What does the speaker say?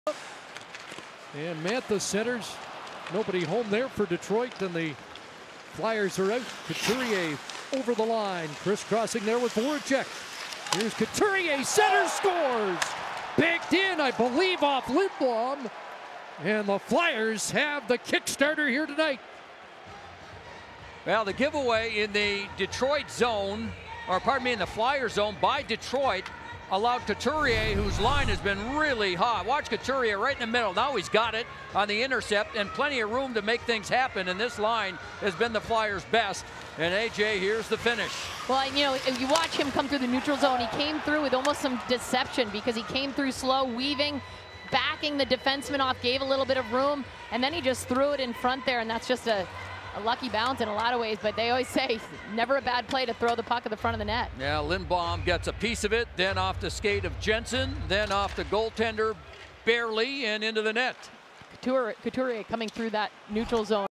And Mantha centers. Nobody home there for Detroit, and the Flyers are out. Couturier over the line, crisscrossing there with Voracek. Here's Couturier, center, scores! Backed in, I believe, off Lindblom. And the Flyers have the kickstarter here tonight. Well, the giveaway in the Detroit zone, or pardon me, in the Flyer zone by Detroit, allowed Couturier, whose line has been really hot. Watch Couturier right in the middle. Now he's got it on the intercept and plenty of room to make things happen. And this line has been the Flyers' best. And AJ, here's the finish. Well, you know, you watch him come through the neutral zone. He came through with almost some deception because he came through slow, weaving, backing the defenseman off, gave a little bit of room, and then he just threw it in front there. And that's just a lucky bounce in a lot of ways, but they always say never a bad play to throw the puck at the front of the net. Yeah, Lindblom gets a piece of it, then off the skate of Jensen, then off the goaltender barely and into the net. Couturier coming through that neutral zone.